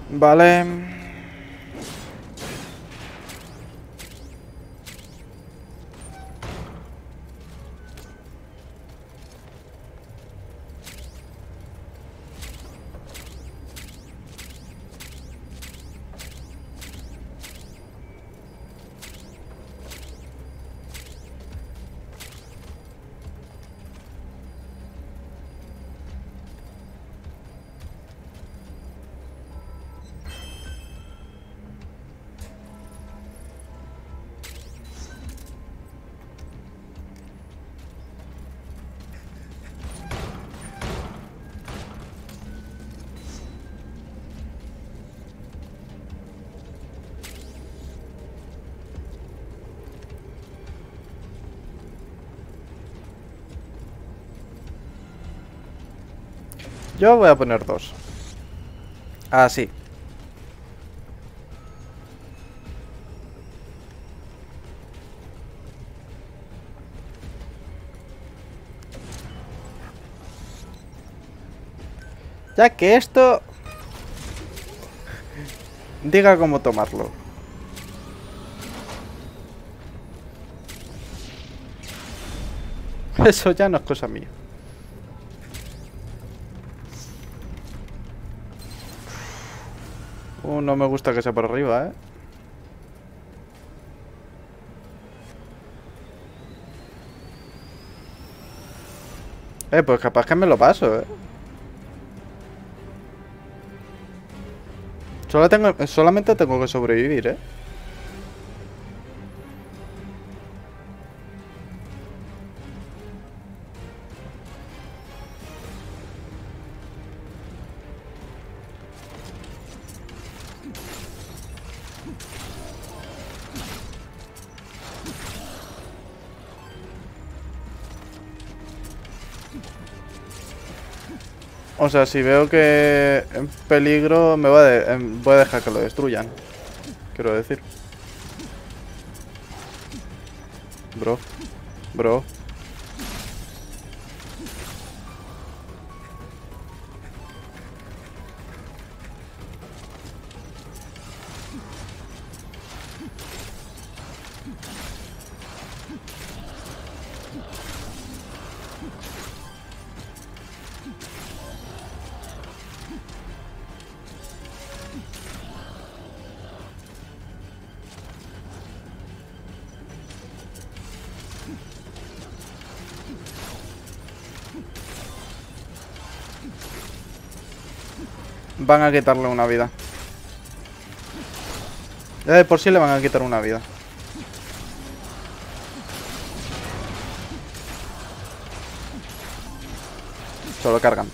Vale. Yo voy a poner dos. Así. Ya que esto diga cómo tomarlo. Eso ya no es cosa mía. No me gusta que sea por arriba, ¿eh? Pues capaz que me lo paso, ¿eh? Solamente tengo que sobrevivir, ¿eh? O sea, si veo que en peligro me voy a dejar que lo destruyan. Quiero decir. Bro. Bro. Van a quitarle una vida. Ya de por sí le van a quitar una vida. Solo cargan.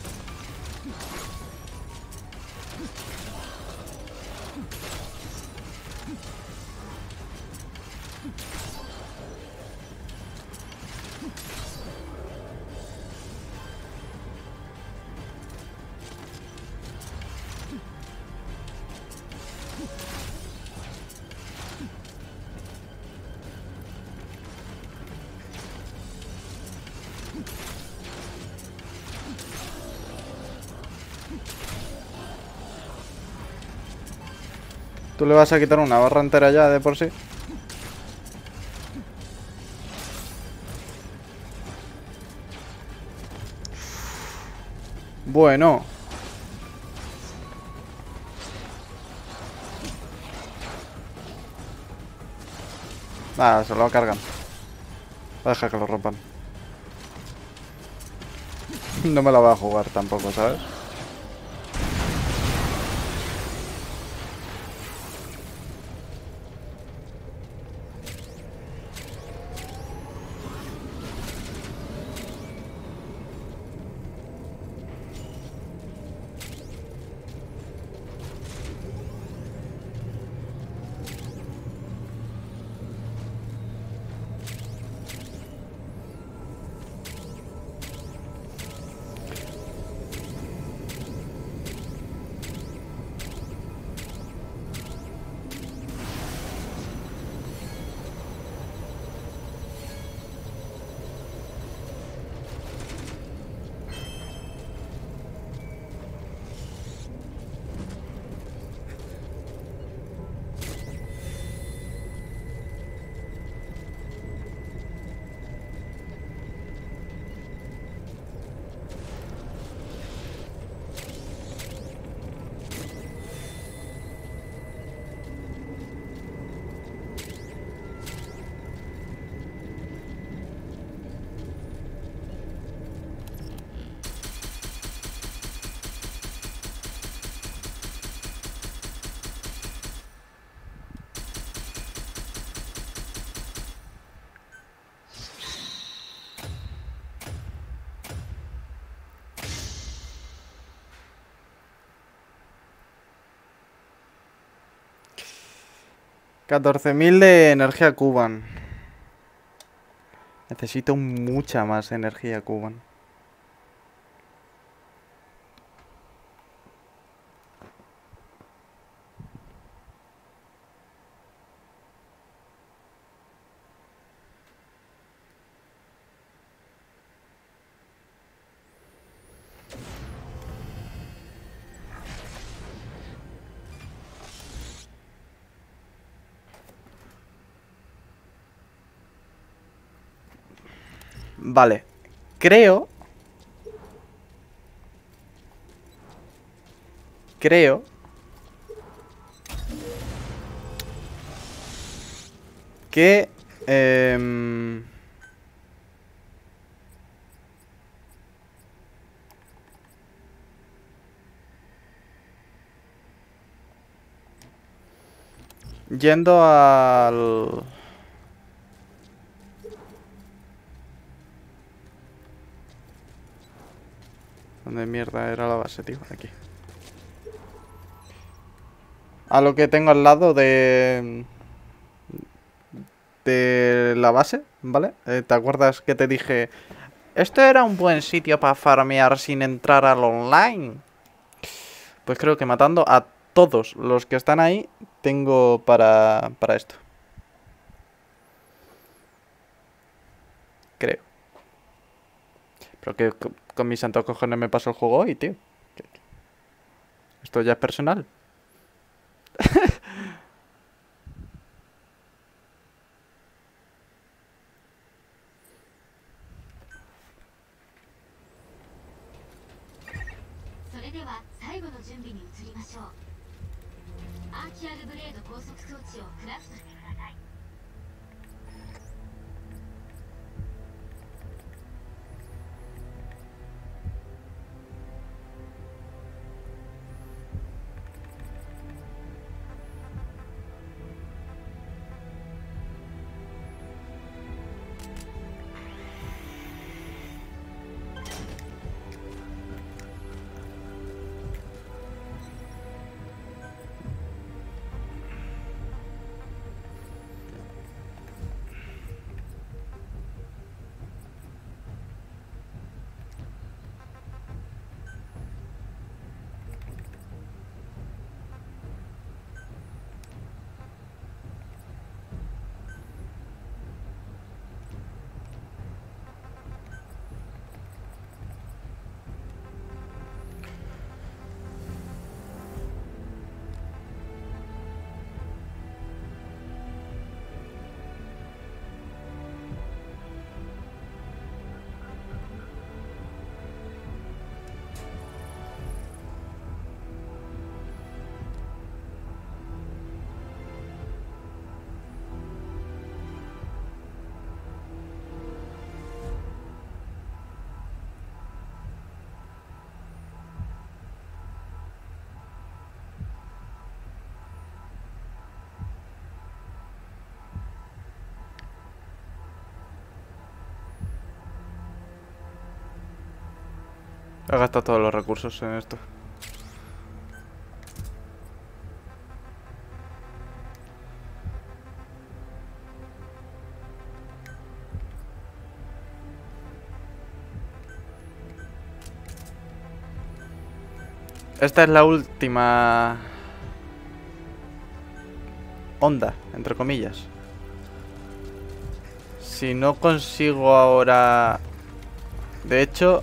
Tú le vas a quitar una barra entera ya de por sí. Bueno. Nada, se lo cargan. Voy a dejar que lo rompan. No me la voy a jugar tampoco, ¿sabes? 14.000 de energía Cuban. Necesito mucha más energía Cuban. Vale, creo que yendo al... ¿Dónde mierda era la base, tío? Aquí. A lo que tengo al lado de la base, ¿vale? ¿Te acuerdas que te dije? Esto era un buen sitio para farmear sin entrar al online. Pues creo que matando a todos los que están ahí, tengo para esto. Creo. Pero que con mis santos cojones me pasó el juego hoy, tío. Esto ya es personal. He gastado todos los recursos en esto. Esta es la última onda, entre comillas. Si no consigo ahora... De hecho...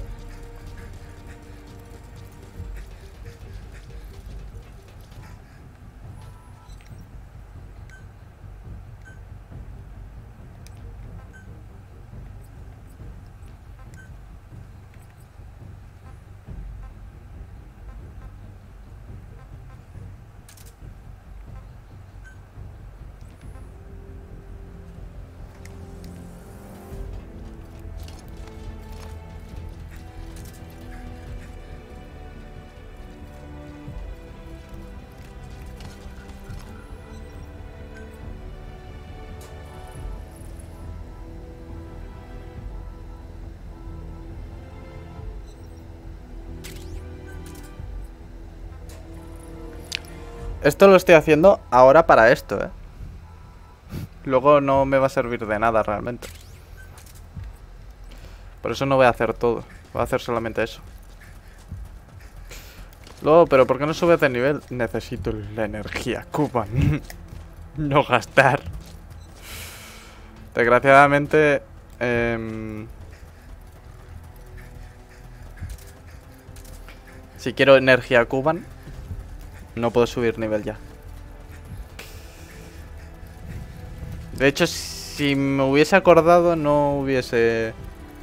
Esto lo estoy haciendo ahora para esto, ¿eh? luego no me va a servir de nada realmente. Por eso no voy a hacer todo. Voy a hacer solamente eso. Luego, pero ¿por qué no subes de nivel? Necesito la energía Kuban. No gastar. Desgraciadamente... si quiero energía Kuban, no puedo subir nivel ya. De hecho, si me hubiese acordado, no hubiese...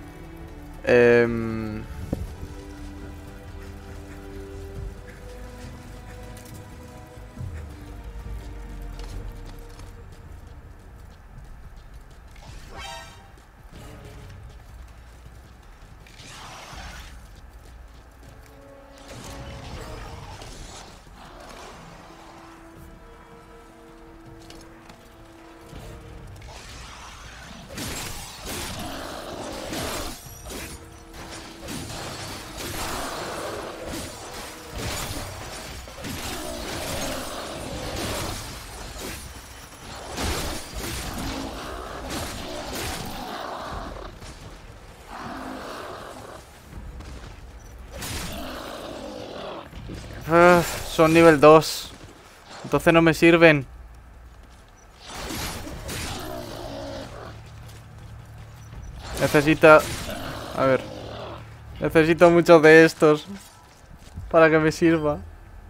son nivel 2. Entonces no me sirven. Necesito... A ver. Necesito muchos de estos para que me sirva.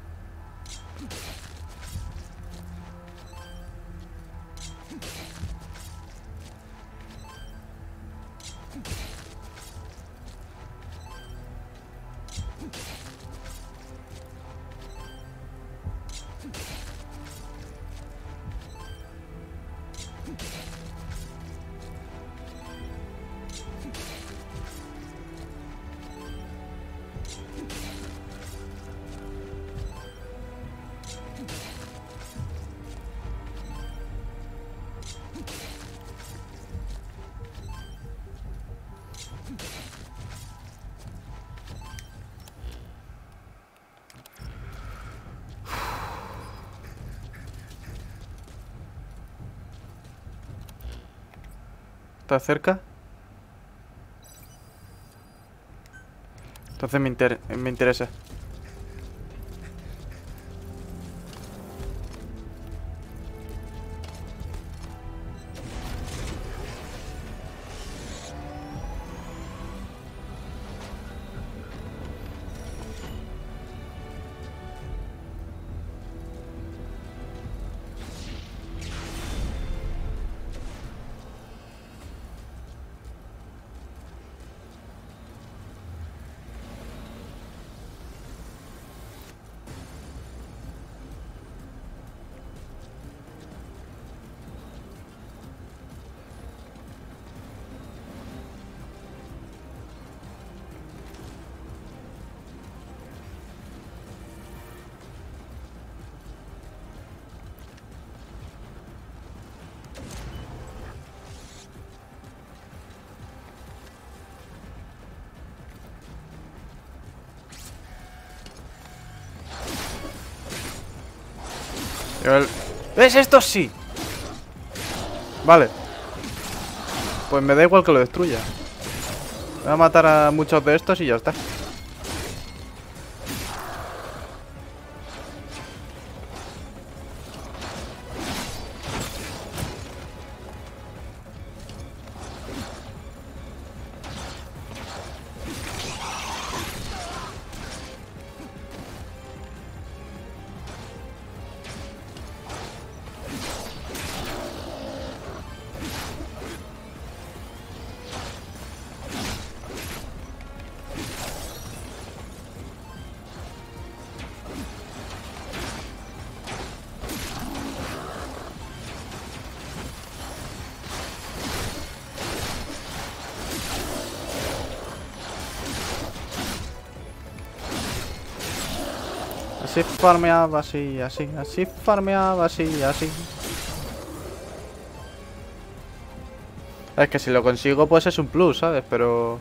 ¿Está cerca? Entonces me interesa. ¿Ves? Esto sí. Vale. Pues me da igual que lo destruya. Voy a matar a muchos de estos y ya está. Así farmeaba, así, así, así farmeaba, así, así. Es que si lo consigo pues es un plus, ¿sabes? Pero...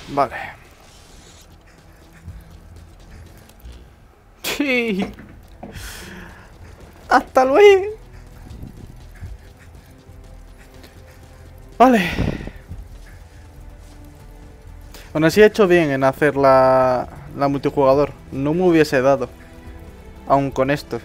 Vale. Sí. Hasta luego. Vale. Aún así he hecho bien en hacer la multijugador. No me hubiese dado. Aún con esto.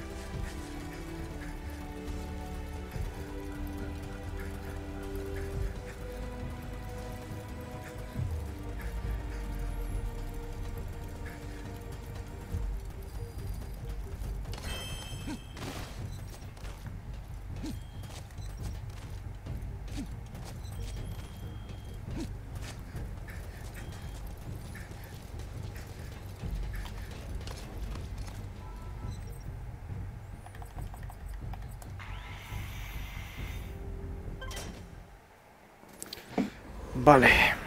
Vale.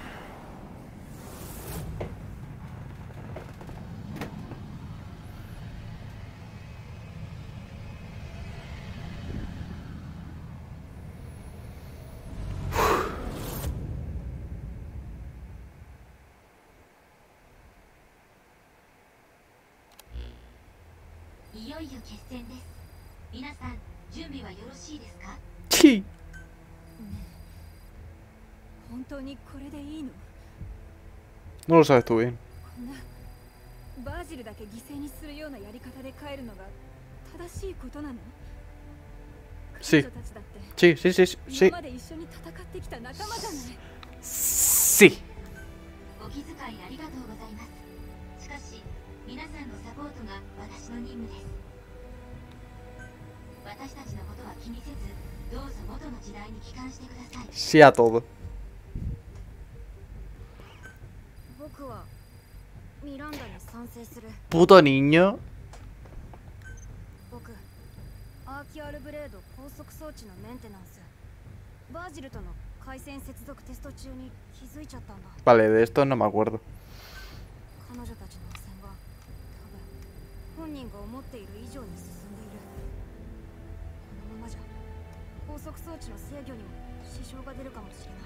Sí. 本当にこれでいいの? No lo sabes tú bien. バージルだけ犠牲にするようなやり方で帰るのが正しいことなの? Sí. Sí, sí, sí, sí. Sí. お気遣いありがとうございます。しかし、皆さんのサポートが私の任務です。私たちのことは気にせず、どうぞ元の時代に帰還してください。 Sí a todo. 僕はミランダに賛成する。 Puto niño. 僕、アーキアルブレード高速装置のメンテナンス。バージルとの回線接続テスト中に気づいちゃったんだ。 Vale, de esto no me acuerdo. 彼女たちの汚染が多分本人が思っている以上に進んでいる。このままじゃ高速装置の制御にも支障が出るかもしれない。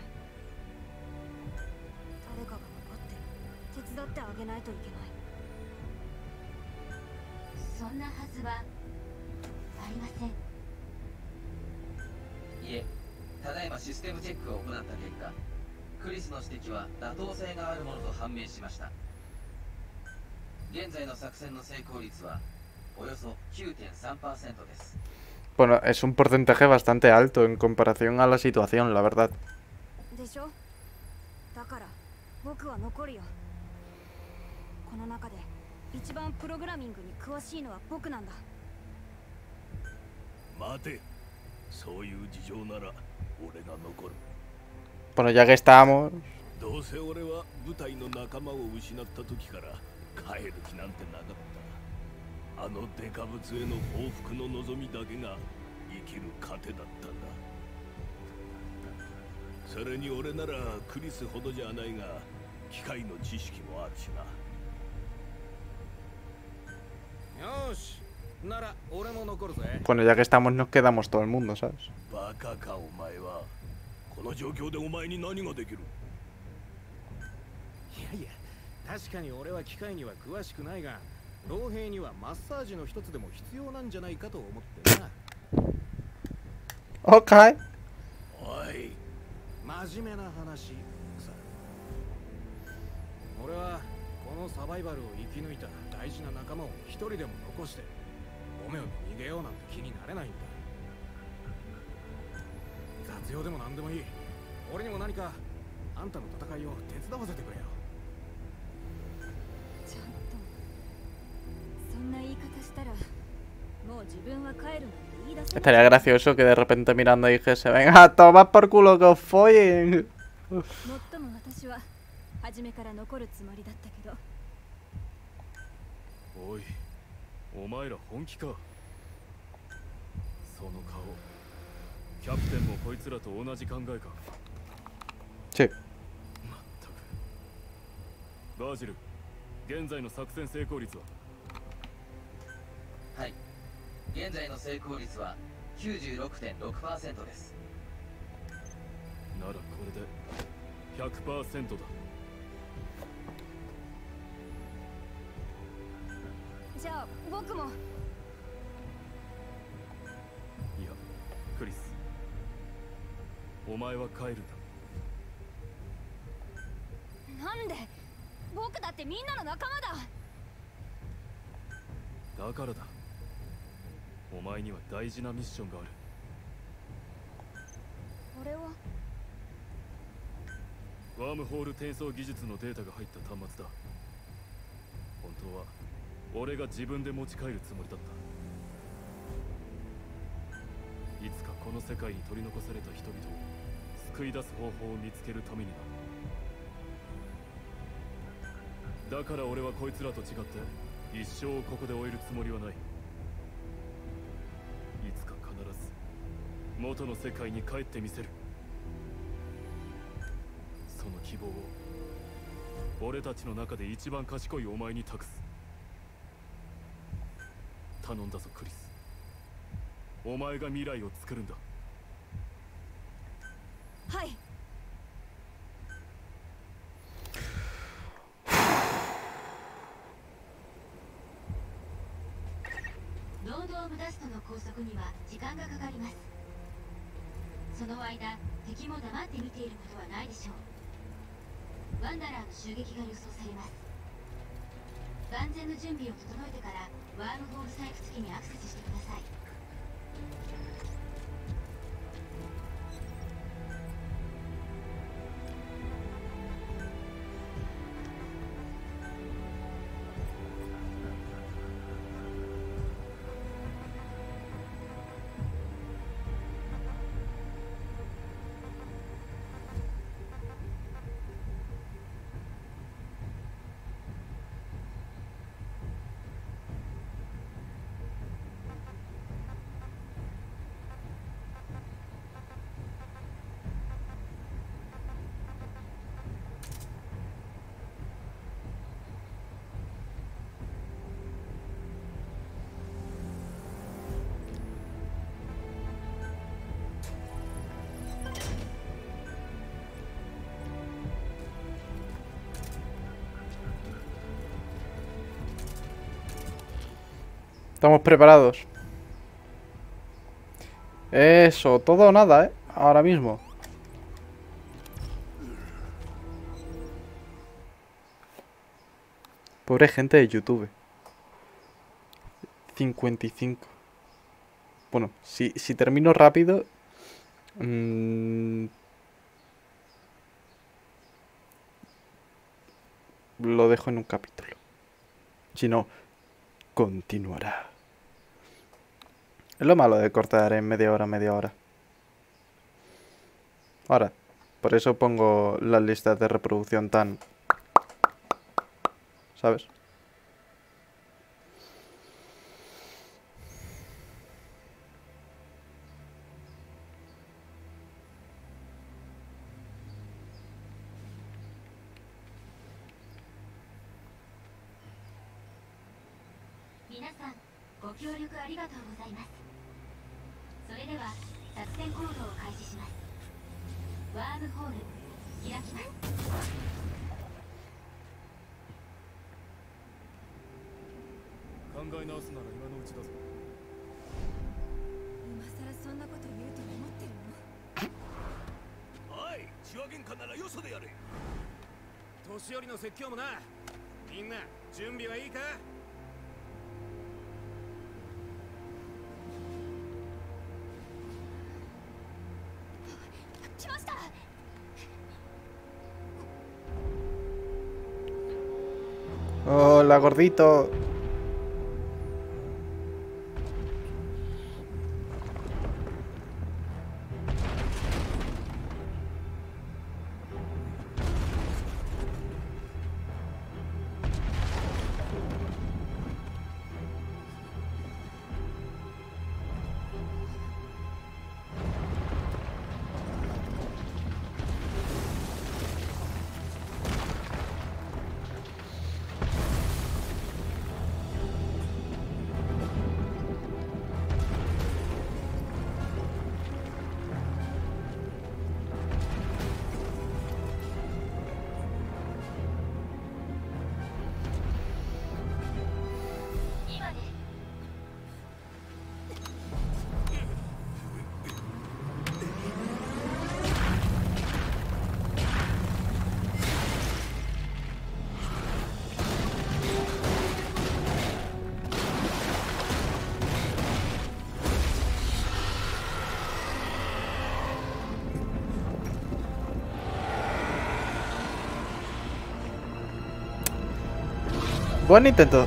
誰かが残って手伝ってあげないといけない。 そんなはずはありません。 いえ、ただいまシステムチェックを行った結果、クリスの指摘は妥当性があるものと判明しました。現在の作戦の成功率はおよそ 9.3% です。 Bueno, es un porcentaje bastante alto en comparación a la situación, la verdad. でしょ? だから僕は残るよ。この中で一番プログラミングに詳しいのは僕なんだ。 待て。そういう事情なら俺が残る。 Bueno, ya que estamos. どうせ俺は部隊の仲間を失った時から帰る気なんてなかった。あのデカブツへの報復の望みだけが生きる糧だったんだ。それに俺ならクリスほどじゃないが機械の知識もあるしな。 よし、なら俺も残るぜ。 Bueno, ya que estamos nos quedamos todo el mundo, ¿sabes? バカかお前は。この状況でお前に何ができる？ いやいや、確かに俺は機械には詳しくないが、老兵にはマッサージの一つでも必要なんじゃないかと思ってな。 Okay. おい、 真面目な話さ。俺はこのサバイバルを生き抜いた大事な仲間を一人でも残してオメオに逃げようなんて気になれないんだ。雑用でも何でもいい。俺にも何かあんたの戦いを手伝わせてくれよ。 ちょっとそんな言い方したらもう自分は帰るなんて言い出せない。 Estaría gracioso que de repente Miranda dijese: venga, a tomar por culo que os follen. もっとも私は初めから残るつもりだったけど。 おい、お前ら本気か？その顔、キャプテンもこいつらと同じ考えか？ Sí. まったく。バージル、現在の作戦成功率は？ はい。現在の成功率は 96.6% です。 ならこれで 100% だ。 じゃあ僕も。 いやクリス、お前は帰るんだ。 なんで？僕だってみんなの仲間だ。 だからだ。お前には大事なミッションがある。 これはワームホール転送技術のデータが入った端末だ。本当は俺が自分で持ち帰るつもりだった。いつかこの世界に取り残された人々を救い出す方法を見つけるためにな。だから俺はこいつらと違って一生をここで終えるつもりはない。いつか必ず元の世界に帰ってみせる。その希望を俺たちの中で一番賢いお前に託す。頼んだぞクリス。お前が未来を作るんだ。 はい。 ロード・オブ・ダストの拘束には時間がかかります。その間敵も黙って見ていることはないでしょう。ワンダラーの襲撃が予想されます。万全の準備を整えてからワームホール採掘機にアクセスしてください。 Estamos preparados. Eso, todo o nada, ¿eh? Ahora mismo. Pobre gente de YouTube. 55. Bueno, si termino rápido... lo dejo en un capítulo. Si no, continuará. Es lo malo de cortar en media hora. Ahora, por eso pongo las listas de reproducción tan... ¿sabes? Minasan, ご協力ありがとうございます。それでは作戦行動を開始します。ワームホール開きます。 考え直すなら今のうちだぞ。 今さらそんなこと言うと思ってるの？ おい、血は喧嘩ならよそでやれ。 年寄りの説教もな。みんな準備はいいか？ 来ました。 Hola, gordito. Buen intento.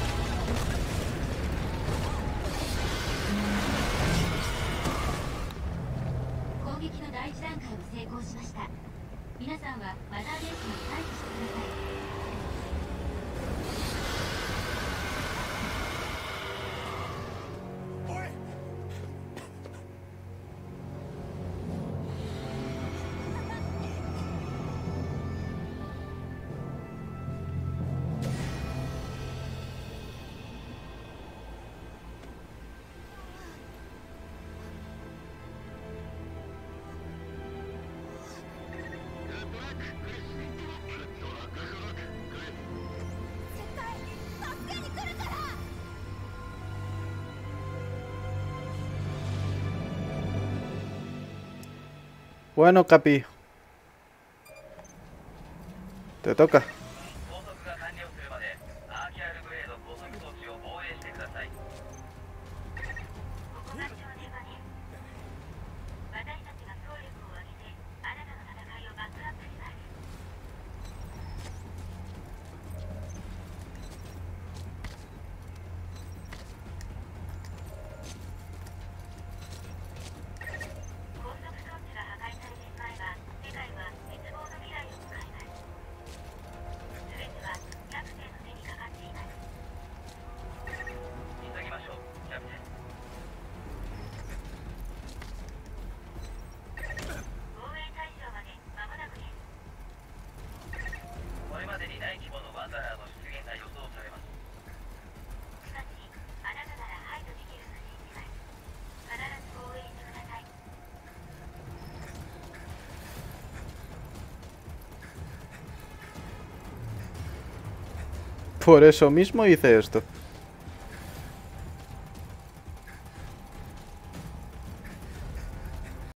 攻撃の第一段階を成功しました。皆さんはマザーベースに退避してください。 Bueno, Capi. Te toca. 拘束が完了するまでアーキャルグレード拘束装置を防衛してください。 ここが正念場です。私たちが総力を挙げてあなたの戦いをバックアップします。拘束装置が破壊されてしまえば世界は滅亡の未来を迎えます。全てはキャプテンの手にかかっています。 急ぎましょう、キャプテン。 防衛対象まで間もなくです。 これまでにない規模のワンダラーの出現が予想されます。 しかし、あなたなら排除できると信じます。必ず防衛してください。 Por eso mismo hice esto.